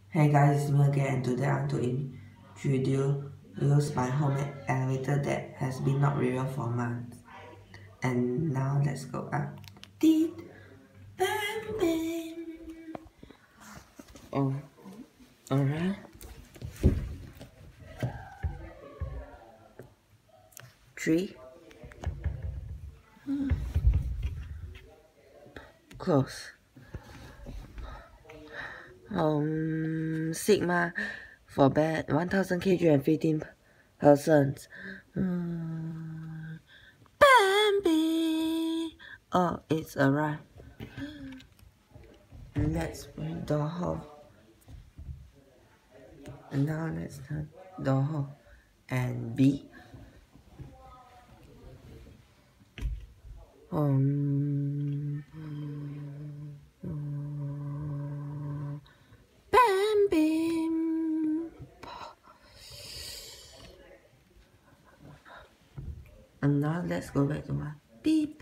Hey guys, it's me again, and today I'm to introduce my homemade elevator that has been not revealed for months. And now let's go up. Deet, bam, bam. Oh, alright. 3. Close. Sigma for bed 1000 kg and 15 persons. Bambi! Oh, it's arrived. Let's bring the hole. And now let's turn the hole and B. Bam, bam. And now let's go back to my beep.